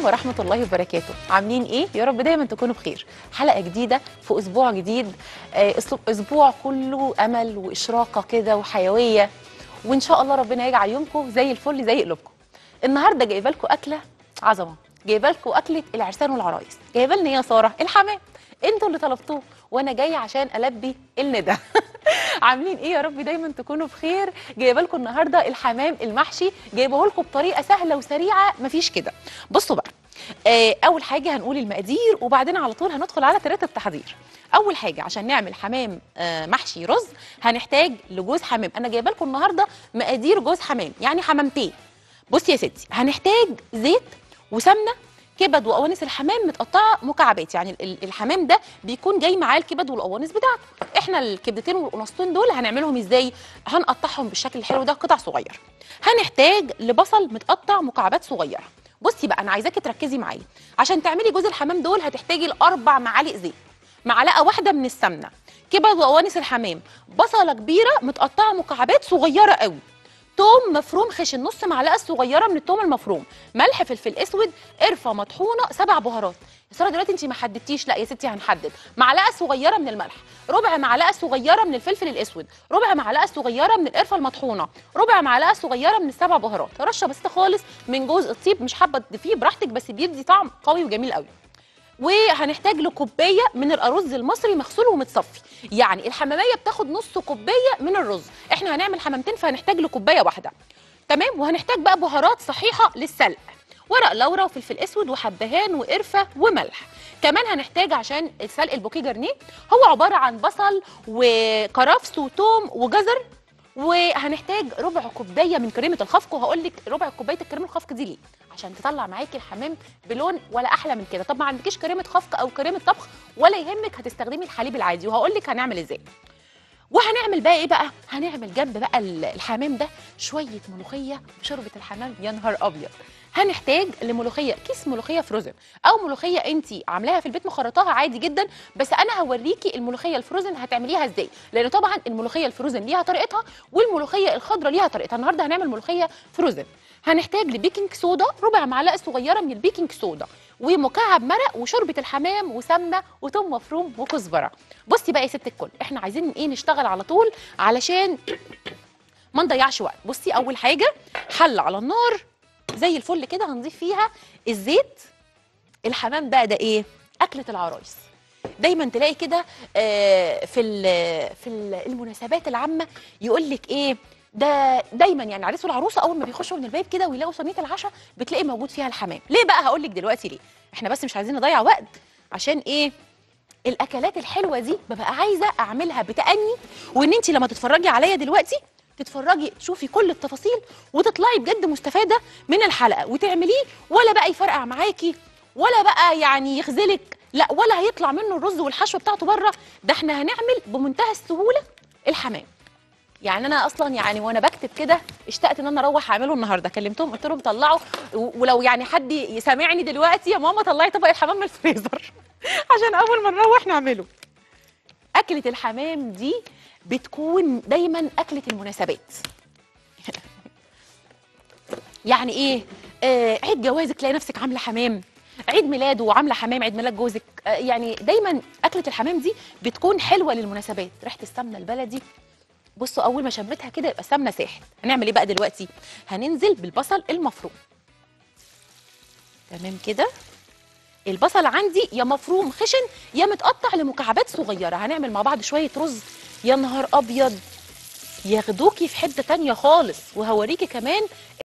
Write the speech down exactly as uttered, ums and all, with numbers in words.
ورحمة الله وبركاته. عاملين ايه؟ يا رب دايما تكونوا بخير. حلقة جديدة في اسبوع جديد، اسبوع كله امل واشراقة كده وحيوية، وان شاء الله ربنا يجعل يومكم زي الفل زي قلوبكم. النهارده جايبه لكم اكله عظمه، جايبه لكم اكله العرسان والعرايس، جايبه لنا يا ساره الحمام، انتوا اللي طلبتوه وانا جايه عشان البي الندى. عاملين ايه؟ يا رب دايما تكونوا بخير. جايبه لكم النهارده الحمام المحشي، جايبه لكم بطريقه سهله وسريعه مفيش كده. بصوا بقى، آه اول حاجه هنقول المقادير وبعدين على طول هندخل على طريقه التحضير. اول حاجه عشان نعمل حمام آه محشي رز هنحتاج لجوز حمام. انا جايبه لكم النهارده مقادير جوز حمام، يعني حمامتين. بصي يا ستي، هنحتاج زيت وسمنه، كبد وقوانص الحمام متقطعه مكعبات، يعني الحمام ده بيكون جاي معاه الكبد والقوانص بتاعته. احنا الكبدتين والقناصتين دول هنعملهم ازاي؟ هنقطعهم بالشكل الحلو ده قطع صغيره. هنحتاج لبصل متقطع مكعبات صغيره. بصي بقى، انا عايزاكي تركزي معايا. عشان تعملي جوز الحمام دول هتحتاجي لاربع معالق زيت، معلقه واحده من السمنه، كبد وقوانص الحمام، بصله كبيره متقطعه مكعبات صغيره قوي، توم مفروم خشن نص معلقه صغيره من التوم المفروم، ملح، فلفل اسود، قرفه مطحونه، سبع بهارات. يا ساره دلوقتي انت ما حددتيش. لا يا ستي هنحدد. معلقه صغيره من الملح، ربع معلقه صغيره من الفلفل الاسود، ربع معلقه صغيره من القرفه المطحونه، ربع معلقه صغيره من السبع بهارات، رشه بسيطه خالص من جوز الطيب، مش حابه تضيفيه براحتك بس بيدي طعم قوي وجميل قوي. وهنحتاج لكوبايه من الارز المصري مغسول ومتصفي، يعني الحماميه بتاخد نص كوبايه من الرز، احنا هنعمل حمامتين فهنحتاج لكوبايه واحده. تمام. وهنحتاج بقى بهارات صحيحه للسلق، ورق لورا وفلفل اسود وحبهان وقرفه وملح. كمان هنحتاج عشان السلق البوكيه جرنيه، هو عباره عن بصل وكرفس وتوم وجزر. وهنحتاج ربع كوبايه من كريمه الخفق، وهقول لك ربع كوبايه الكريمه الخفق دي ليه؟ عشان تطلع معاكي الحمام بلون ولا احلى من كده. طب ما عندكيش كريمه خفق او كريمه طبخ ولا يهمك، هتستخدمي الحليب العادي وهقول لك هنعمل ازاي. وهنعمل بقى ايه بقى؟ هنعمل جنب بقى الحمام ده شويه ملوخيه وشوربه الحمام. يا نهار ابيض. هنحتاج لملوخيه، كيس ملوخيه فروزن او ملوخيه انت عاملاها في البيت مخرطاها عادي جدا، بس انا هوريكي الملوخيه الفروزن هتعمليها ازاي، لان طبعا الملوخيه الفروزن ليها طريقتها والملوخيه الخضراء ليها طريقتها. النهارده هنعمل ملوخيه فروزن. هنحتاج لبيكنج صودا، ربع معلقه صغيره من البيكنج صودا، ومكعب مرق، وشوربه الحمام، وسمنه، وثوم مفروم، وكزبره. بصي بقى يا ست الكل، احنا عايزين ايه؟ نشتغل على طول علشان ما نضيعش وقت. بصي، اول حاجه حله على النار زي الفل كده، هنضيف فيها الزيت. الحمام بقى ده ايه؟ اكله العرايس. دايما تلاقي كده آه في في المناسبات العامه يقول لك ايه ده، دايما يعني العريس والعروسه اول ما بيخشوا من الباب كده ويلاقوا صينيه العشاء بتلاقي موجود فيها الحمام. ليه بقى؟ هقول لك دلوقتي ليه. احنا بس مش عايزين نضيع وقت، عشان ايه؟ الاكلات الحلوه دي ببقى عايزه اعملها بتأني، وان انت لما تتفرجي عليا دلوقتي تتفرجي تشوفي كل التفاصيل وتطلعي بجد مستفاده من الحلقه وتعمليه، ولا بقى يفرقع معاكي ولا بقى يعني يخذلك، لا، ولا هيطلع منه الرز والحشوه بتاعته بره. ده احنا هنعمل بمنتهى السهوله الحمام. يعني انا اصلا يعني وانا بكتب كده اشتقت ان انا اروح اعمله النهارده. كلمتهم قلت لهم طلعوا، ولو يعني حد يسامعني دلوقتي يا ماما طلعي طبق الحمام من الفريزر عشان اول ما نروح نعمله. اكله الحمام دي بتكون دايما اكله المناسبات. يعني ايه؟ آه عيد جوازك تلاقي نفسك عامله حمام، عيد ميلاده وعامله حمام، عيد ميلاد جوزك. آه يعني دايما اكله الحمام دي بتكون حلوه للمناسبات. ريحه السمنه البلدي، بصوا اول ما شميتها كده يبقى السمنه ساحت. هنعمل ايه بقى دلوقتي؟ هننزل بالبصل المفروم. تمام كده. البصل عندي يا مفروم خشن يا متقطع لمكعبات صغيره. هنعمل مع بعض شويه رز، يا نهار ابيض، ياخدوكي في حته تانيه خالص. وهوريكي كمان